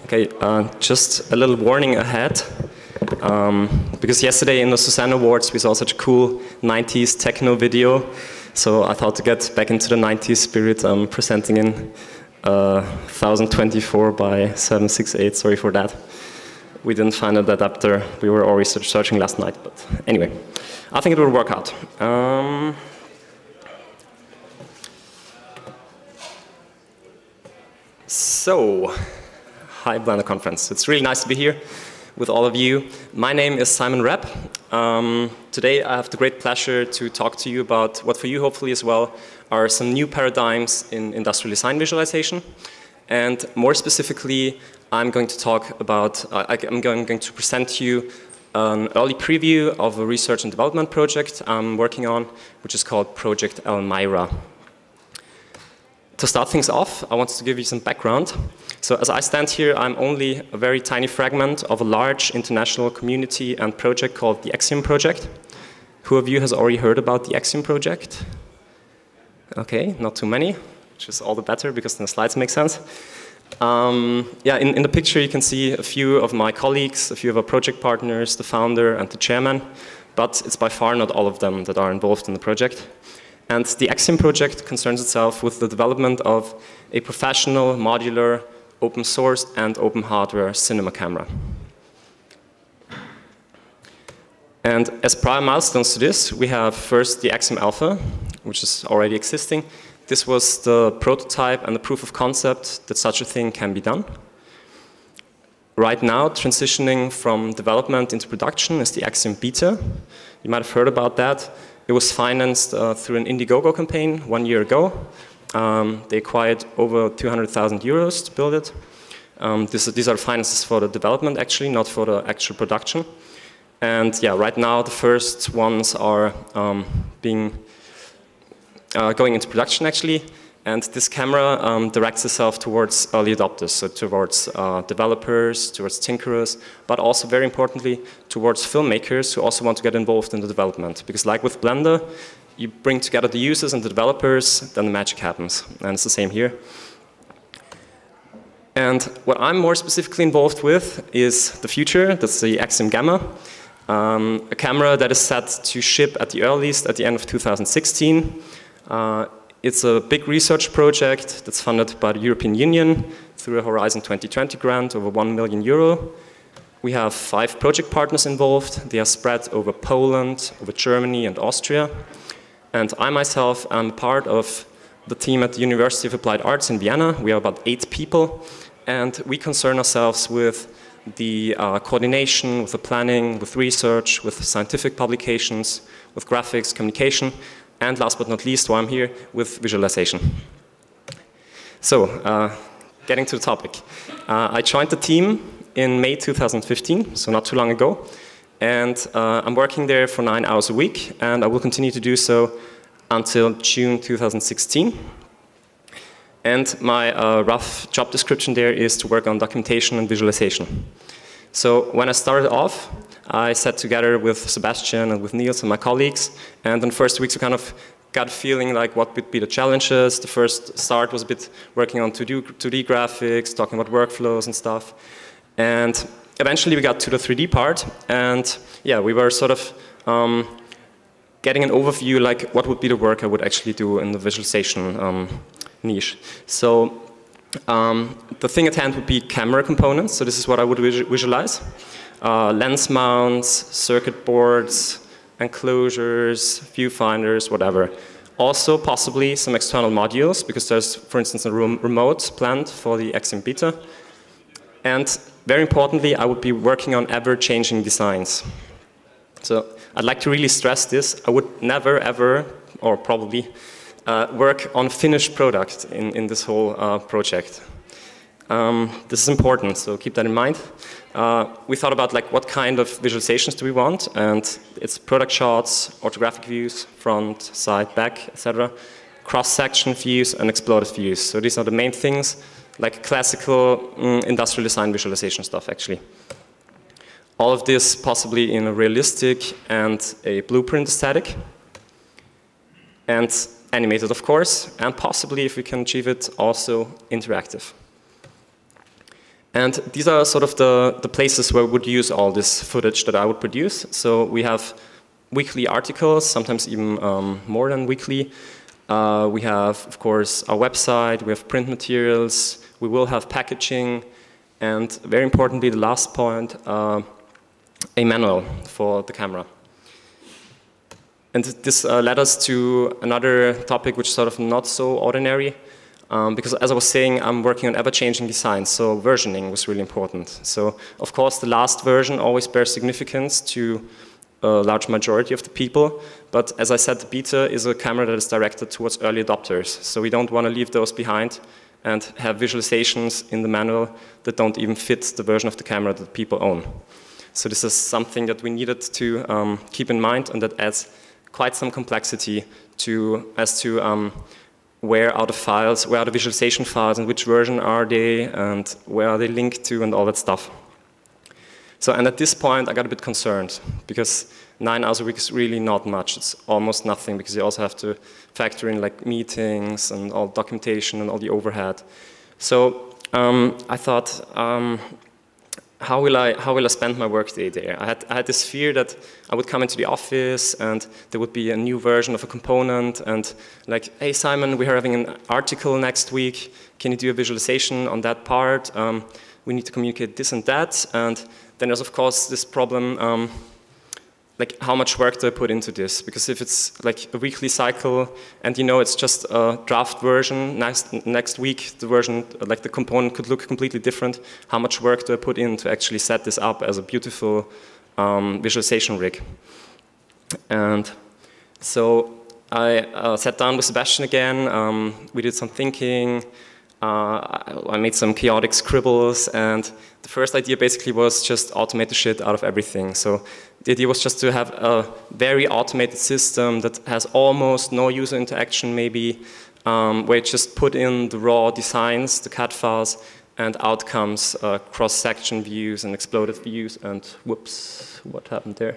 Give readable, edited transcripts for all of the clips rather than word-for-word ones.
Okay, just a little warning ahead, because yesterday in the Susanne Awards we saw such a cool 90s techno video, so I thought to get back into the 90s spirit, I'm presenting in 1024 by 768, sorry for that. We didn't find an adapter, we were already searching last night, but anyway, I think it will work out. So, hi Blender Conference. It's really nice to be here with all of you. My name is Simon Rapp. Today I have the great pleasure to talk to you about what for you hopefully as well are some new paradigms in industrial design visualization. And more specifically, I'm going to talk about, I'm going to present to you an early preview of a research and development project I'm working on, which is called Project Elmira. To start things off, I want to give you some background. So as I stand here, I'm only a very tiny fragment of a large international community and project called the Axiom Project. Who of you has already heard about the Axiom Project? Okay, not too many, which is all the better because then the slides make sense. Yeah, in the picture you can see a few of my colleagues, a few of our project partners, the founder and the chairman, but it's by far not all of them that are involved in the project. And the Axiom project concerns itself with the development of a professional, modular, open source and open hardware cinema camera. And as prior milestones to this, we have first the Axiom Alpha, which is already existing. This was the prototype and the proof of concept that such a thing can be done. Right now, transitioning from development into production is the Axiom Beta. You might have heard about that. It was financed through an Indiegogo campaign 1 year ago. They acquired over 200,000 euros to build it. These are finances for the development actually, not for the actual production. And yeah, right now the first ones are going into production actually. And this camera directs itself towards early adopters, so towards developers, towards tinkerers, but also very importantly towards filmmakers who also want to get involved in the development. Because like with Blender, you bring together the users and the developers, then the magic happens. And it's the same here. And what I'm more specifically involved with is the future, that's the Axiom Gamma, a camera that is set to ship at the earliest at the end of 2016. It's a big research project that's funded by the European Union through a Horizon 2020 grant over 1 million euro. We have 5 project partners involved. They are spread over Poland, over Germany and Austria. And I myself am part of the team at the University of Applied Arts in Vienna. We are about 8 people. And we concern ourselves with the coordination, with the planning, with research, with scientific publications, with graphics, communication, and last but not least, why I'm here, with visualization. So, getting to the topic. I joined the team in May 2015, so not too long ago. And I'm working there for 9 hours a week, and I will continue to do so until June 2016. And my rough job description there is to work on documentation and visualization. So when I started off, I sat together with Sebastian and with Niels and my colleagues, and in the first weeks we kind of got a feeling like what would be the challenges. The first start was a bit working on 2D graphics, talking about workflows and stuff. And eventually we got to the 3D part, and yeah, we were sort of getting an overview like what would be the work I would actually do in the visualization niche. So the thing at hand would be camera components, so this is what I would visualize. Lens mounts, circuit boards, enclosures, viewfinders, whatever. Also possibly some external modules, because there's, for instance, a remote planned for the Axiom Beta. And very importantly, I would be working on ever-changing designs. So I'd like to really stress this. I would never, ever, or probably, work on finished product in this whole project. This is important, so keep that in mind. We thought about like what kind of visualizations do we want, and it's product shots, orthographic views, front, side, back, etc. Cross-section views and exploded views. So these are the main things, like classical industrial design visualization stuff actually. All of this possibly in a realistic and a blueprint aesthetic. And animated of course, and possibly if we can achieve it also interactive. And these are sort of the places where we would use all this footage that I would produce. So we have weekly articles, sometimes even more than weekly. We have, of course, our website, we have print materials, we will have packaging, and very importantly, the last point, a manual for the camera. And this led us to another topic which is sort of not so ordinary, because as I was saying, I'm working on ever-changing design, so versioning was really important. So, of course, the last version always bears significance to a large majority of the people, but as I said, the beta is a camera that is directed towards early adopters, so we don't want to leave those behind and have visualizations in the manual that don't even fit the version of the camera that people own. So this is something that we needed to keep in mind, and that adds quite some complexity as to where are the files, where are the visualization files, and which version are they, and where are they linked to, and all that stuff. So, and at this point, I got a bit concerned, because 9 hours a week is really not much. It's almost nothing, because you also have to factor in like meetings and all documentation and all the overhead. So I thought, how will I spend my workday there? I had this fear that I would come into the office and there would be a new version of a component and like, hey Simon, we are having an article next week. Can you do a visualization on that part? We need to communicate this and that. And then there's of course this problem, like how much work do I put into this? Because if it's like a weekly cycle and you know it's just a draft version, next week the version, like the component could look completely different, how much work do I put in to actually set this up as a beautiful visualization rig? And so I sat down with Sebastian again, we did some thinking, I made some chaotic scribbles, and the first idea basically was just automate the shit out of everything. So the idea was just to have a very automated system that has almost no user interaction maybe, where you just put in the raw designs, the CAD files, and out comes cross-section views and exploded views, and whoops, what happened there?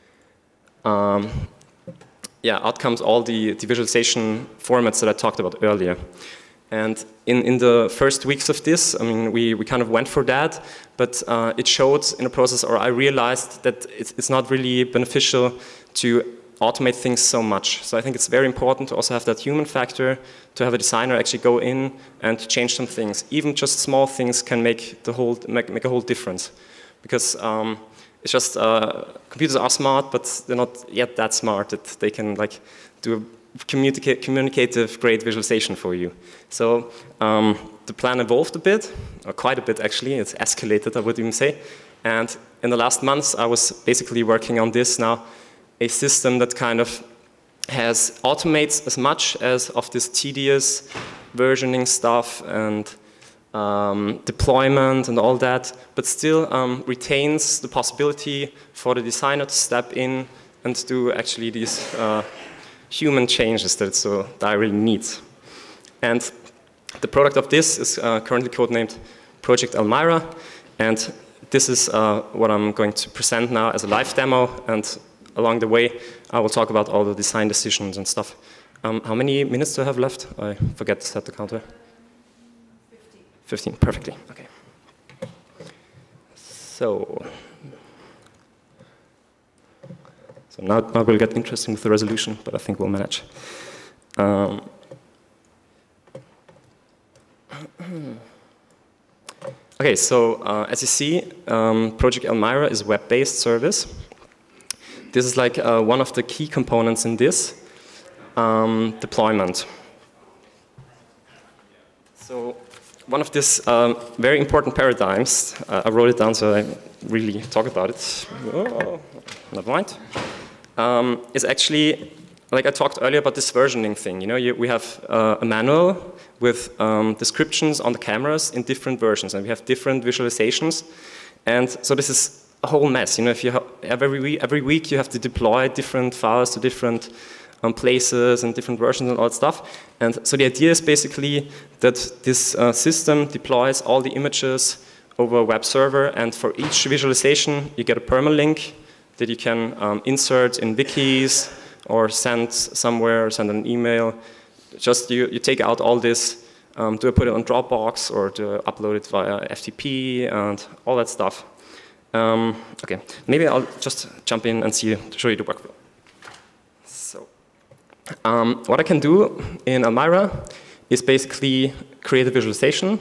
Yeah, out comes all the visualization formats that I talked about earlier. And in the first weeks of this, I mean, we kind of went for that, but it showed in the process, or I realized that it's not really beneficial to automate things so much. So I think it's very important to also have that human factor, to have a designer actually go in and change some things. Even just small things can make a whole difference. Because it's just, computers are smart, but they're not yet that smart that they can like do a communicative, great visualization for you. So the plan evolved a bit, or quite a bit actually. It's escalated, I would even say. And in the last months, I was basically working on this now, a system that kind of automates as much as of this tedious versioning stuff and deployment and all that, but still retains the possibility for the designer to step in and do actually these human changes that it so direly needs. And the product of this is currently codenamed Project Elmira, and this is what I'm going to present now as a live demo, and along the way I will talk about all the design decisions and stuff. How many minutes do I have left? I forget to set the counter. 15, perfectly, okay. So now we'll get interesting with the resolution, but I think we'll manage. Okay, so as you see, Project Elmira is a web-based service. This is like one of the key components in this, deployment. So one of these very important paradigms, I wrote it down so I really talk about it. Oh, never mind. Is actually, like I talked earlier about this versioning thing. You know, we have a manual with descriptions on the cameras in different versions, and we have different visualizations. And so this is a whole mess. You know, if you every week you have to deploy different files to different places and different versions and all that stuff. And so the idea is basically that this system deploys all the images over a web server, and for each visualization you get a permalink that you can insert in wikis or send somewhere, or send an email. Just you take out all this Do I put it on Dropbox or do I upload it via FTP and all that stuff? Okay, maybe I'll just jump in and show you the workflow. So, what I can do in Almira is basically create a visualization.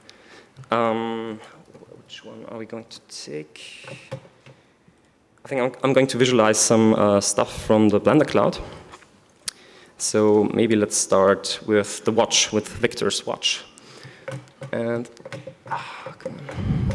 Which one are we going to take? I think I'm going to visualize some stuff from the Blender Cloud. So maybe let's start with the watch, with Victor's watch. And, come on.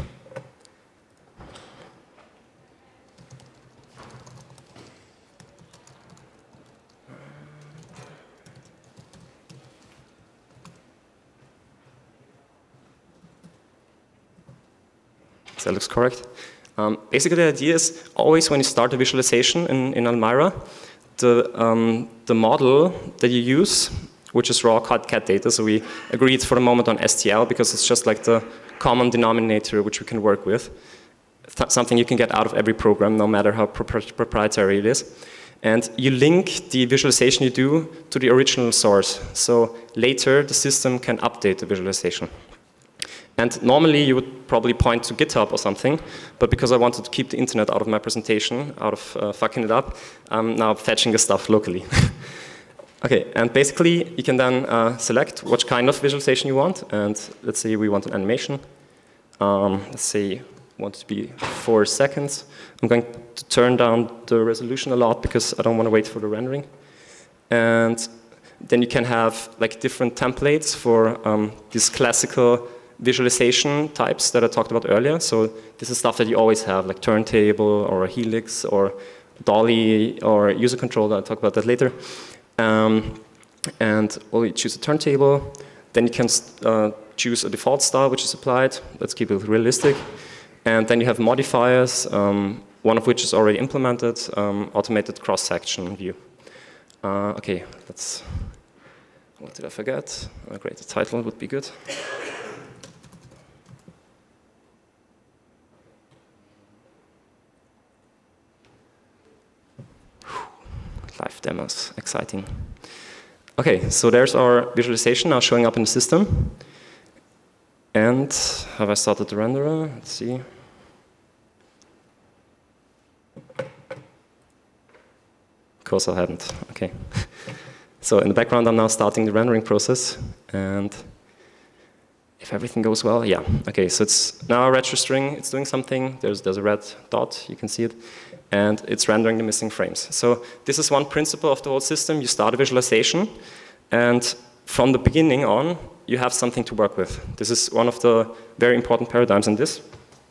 So that looks correct. Basically, the idea is always when you start a visualization in Almira, the model that you use, which is raw CAD data, so we agreed for the moment on STL because it's just like the common denominator which we can work with, something you can get out of every program, no matter how proprietary it is. And you link the visualization you do to the original source, so later the system can update the visualization. And normally you would probably point to GitHub or something, but because I wanted to keep the internet out of my presentation, out of fucking it up, I'm now fetching the stuff locally. Okay, and basically you can then select which kind of visualization you want, and let's say we want an animation. Let's say we want it to be 4 seconds. I'm going to turn down the resolution a lot because I don't want to wait for the rendering. And then you can have like different templates for these classical visualization types that I talked about earlier. So this is stuff that you always have, like turntable or a helix or dolly or user controller. I'll talk about that later. And well, you choose a turntable. Then you can choose a default style which is applied. Let's keep it realistic. And then you have modifiers, one of which is already implemented, automated cross-section view. Okay, let's. What did I forget? Great, the title would be good. Live demos, exciting. Okay, so there's our visualization now showing up in the system. And have I started the renderer? Let's see. Of course I haven't, okay. So in the background I'm now starting the rendering process, and if everything goes well, yeah. Okay, so it's now registering, it's doing something, there's a red dot, you can see it, and it's rendering the missing frames. So this is one principle of the whole system. You start a visualization, and from the beginning on, you have something to work with. This is one of the very important paradigms in this.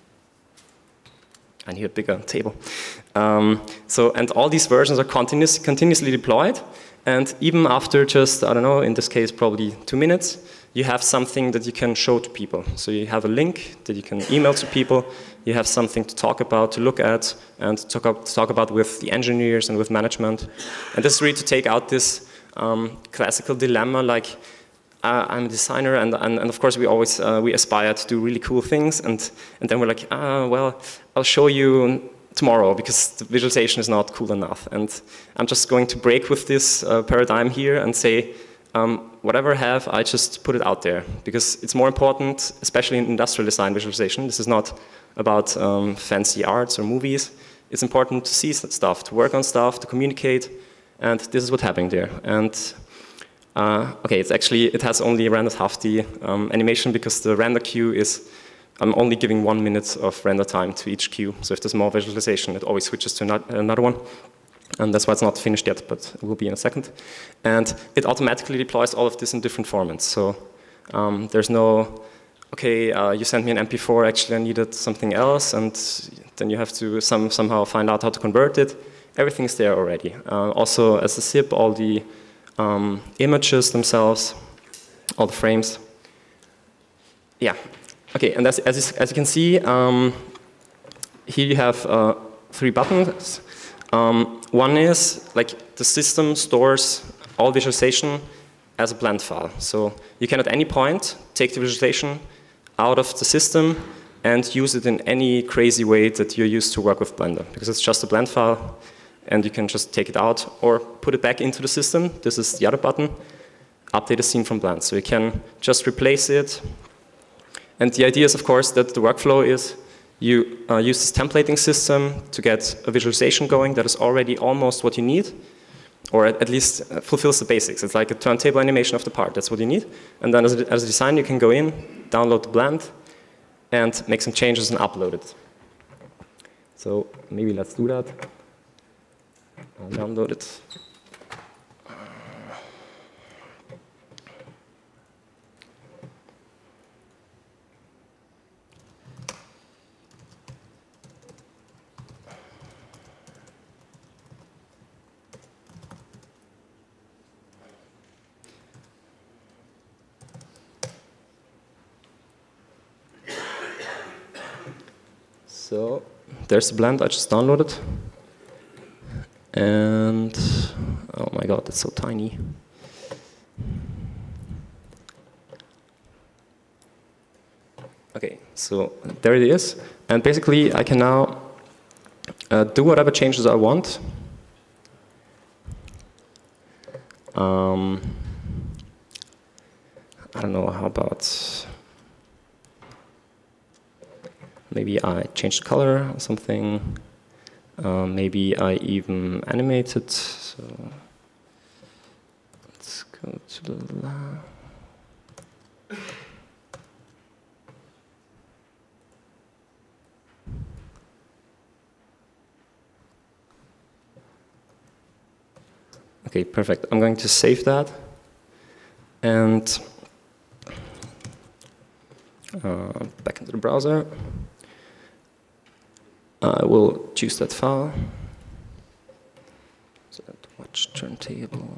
I need a bigger table. And all these versions are continuously deployed, and even after just, I don't know, in this case probably 2 minutes, you have something that you can show to people. So you have a link that you can email to people, you have something to talk about, to look at, and talk about with the engineers and with management. And this is really to take out this classical dilemma, like I'm a designer, and of course we always we aspire to do really cool things, and then we're like, well, I'll show you tomorrow because the visualization is not cool enough. And I'm just going to break with this paradigm here and say, whatever I have, I just put it out there, because it's more important, especially in industrial design visualization. This is not about fancy arts or movies. It's important to see stuff, to work on stuff, to communicate, and this is what's happening there. And okay, it has only rendered half the animation because the render queue is, I'm only giving 1 minute of render time to each queue. So if there's more visualization, it always switches to another one. And that's why it's not finished yet, but it will be in a second. And it automatically deploys all of this in different formats. So there's no, okay, you sent me an MP4, actually I needed something else, and then you have to somehow find out how to convert it. Everything's there already. Also as a zip, all the images themselves, all the frames. Yeah, okay, and as you can see, here you have 3 buttons. One is, like, the system stores all visualization as a blend file. So you can at any point take the visualization out of the system and use it in any crazy way that you're used to work with Blender, because it's just a blend file, and you can just take it out or put it back into the system. This is the other button. update a scene from Blend. So you can just replace it. And the idea is, of course, that the workflow is you use this templating system to get a visualization going that is already almost what you need, or at least fulfills the basics. It's like a turntable animation of the part. That's what you need. And then as a designer, you can go in, download the blend, and make some changes and upload it. So maybe let's do that. I'll download it. So there's the blend I just downloaded. And oh my god, it's so tiny. Okay, so there it is. And basically I can now do whatever changes I want. I don't know, how about maybe I change the color or something. Maybe I even animate it. So let's go to the lab. Okay, perfect. I'm going to save that. And back into the browser. I will choose that file. So watch turntable.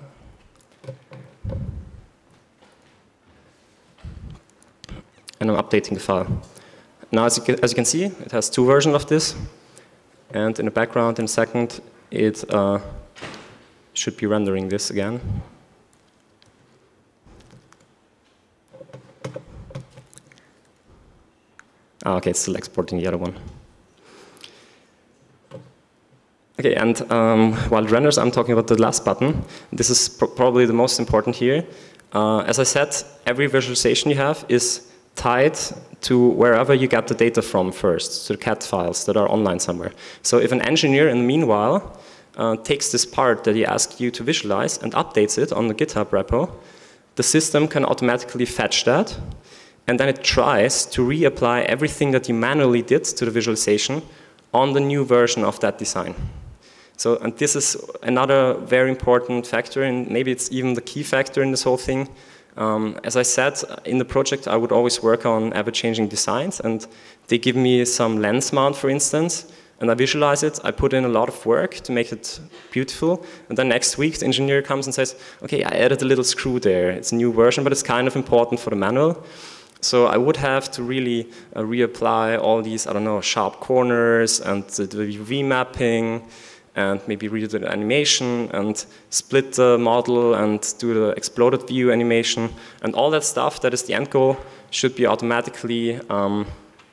And I'm updating the file. Now, as you can see, it has two versions of this. And in the background, in a second, it should be rendering this again. Okay, it's still exporting the other one. Okay, and while it renders, I'm talking about the last button. This is probably the most important here. As I said, every visualization you have is tied to wherever you get the data from first, to the CAD files that are online somewhere. So if an engineer, in the meanwhile, takes this part that he asked you to visualize and updates it on the GitHub repo, the system can automatically fetch that, and then it tries to reapply everything that you manually did to the visualization on the new version of that design. So, and this is another very important factor, and maybe it's even the key factor in this whole thing. As I said, in the project, I would always work on ever-changing designs, and they give me some lens mount, for instance, and I visualize it. I put in a lot of work to make it beautiful, and then next week, the engineer comes and says, okay, I added a little screw there. It's a new version, but it's kind of important for the manual. So I would have to really reapply all these, I don't know, sharp corners and the UV mapping, and maybe redo the animation and split the model and do the exploded view animation, and all that stuff that is the end goal should be automatically done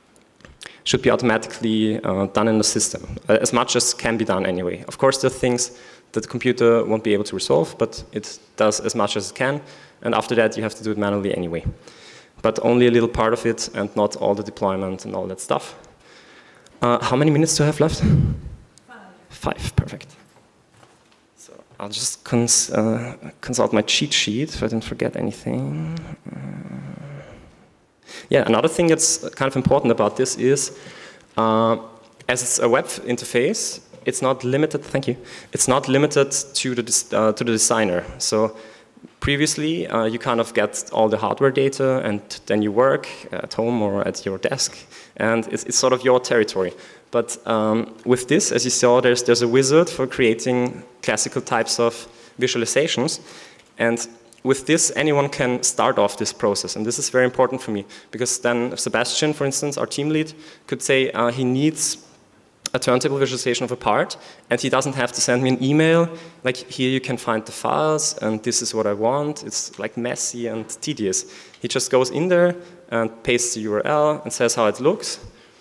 in the system, as much as can be done anyway. Of course, there are things that the computer won't be able to resolve, but it does as much as it can, and after that you have to do it manually anyway. But only a little part of it and not all the deployment and all that stuff. How many minutes do I have left? 5, perfect. So I'll just consult my cheat sheet if I didn't forget anything. Yeah, another thing that's kind of important about this is, as it's a web interface, it's not limited. Thank you. It's not limited to the designer. So previously, you kind of get all the hardware data, and then you work at home or at your desk, and it's sort of your territory. But with this, as you saw, there's a wizard for creating classical types of visualizations. And with this, anyone can start off this process. And this is very important for me, because then Sebastian, for instance, our team lead, could say he needs a turntable visualization of a part, and he doesn't have to send me an email, like, here you can find the files, and this is what I want. It's like messy and tedious. He just goes in there and pastes the URL and says how it looks.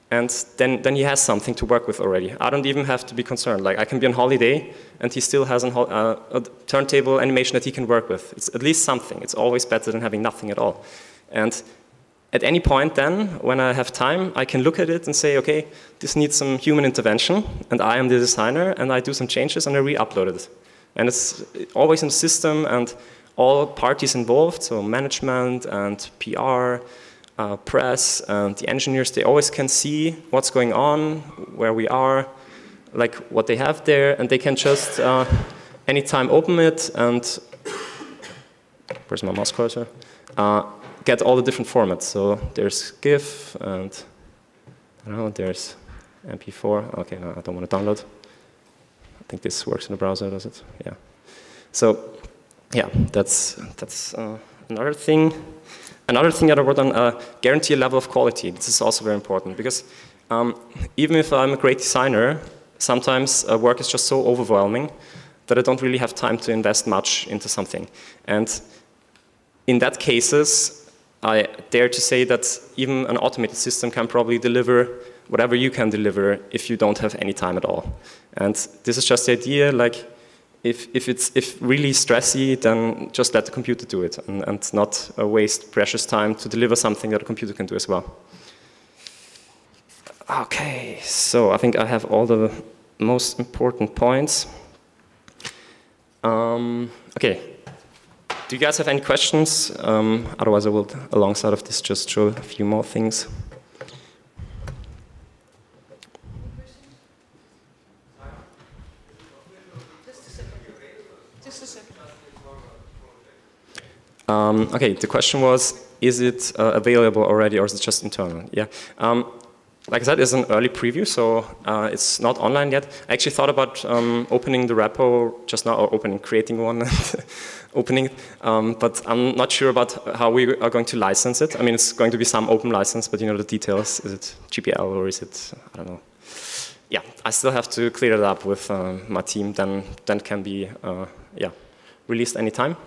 and then he has something to work with already. I don't even have to be concerned. Like, I can be on holiday, and he still has a turntable animation that he can work with. It's at least something. It's always better than having nothing at all. And at any point then, when I have time, I can look at it and say, okay, this needs some human intervention, and I am the designer, and I do some changes, and I re-upload it. And it's always in the system, and all parties involved, so management and PR, press, and the engineers, they always can see what's going on, where we are, like what they have there, and they can just anytime open it and, where's my mouse cursor? Get all the different formats. So there's GIF, and I don't know, there's MP4. Okay, no, I don't want to download. I think this works in the browser, does it? Yeah. So, yeah, that's another thing. Another thing that I wrote on, guarantee a level of quality. This is also very important because even if I'm a great designer, sometimes work is just so overwhelming that I don't really have time to invest much into something. And in that cases, I dare to say that even an automated system can probably deliver whatever you can deliver if you don't have any time at all. And this is just the idea, like, if really stressy, then just let the computer do it and not waste precious time to deliver something that a computer can do as well. Okay, so I think I have all the most important points. Okay, do you guys have any questions? Otherwise I will, alongside of this, just show a few more things. Okay, the question was, is it available already or is it just internal? Yeah. Like I said, it's an early preview, so it's not online yet. I actually thought about opening the repo just now, or creating one and opening it, but I'm not sure about how we are going to license it. I mean, it's going to be some open license, but you know the details. Is it GPL or is it, I don't know. Yeah, I still have to clear it up with my team, then it can be yeah, released anytime.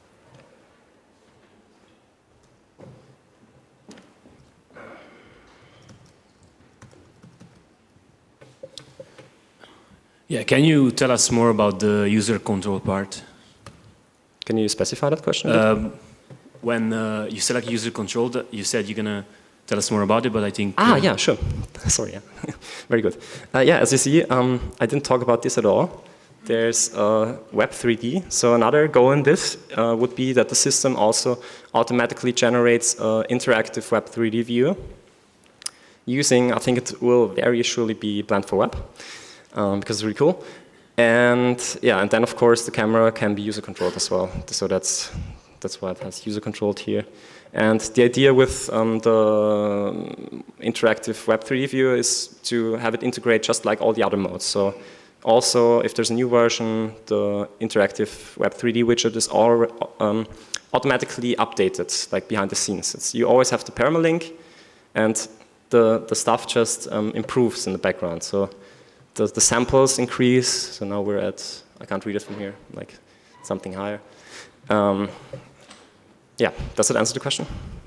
Yeah, can you tell us more about the user control part? Can you specify that question? When you select user control, you said you're going to tell us more about it, but I think... yeah, sure. Sorry, yeah. Very good. Yeah, as you see, I didn't talk about this at all. There's Web3D. So another goal in this would be that the system also automatically generates interactive Web3D view using, I think it will very surely be Blend for Web. Because it's really cool. And yeah, and then of course the camera can be user controlled as well. So that's why it has user controlled here. And the idea with the interactive Web3D view is to have it integrate just like all the other modes. So also if there's a new version, the interactive Web3D widget is all automatically updated, like behind the scenes. You always have the permalink, and the stuff just improves in the background. So the samples increase, so now we're at, I can't read it from here, like something higher. Yeah, does that answer the question?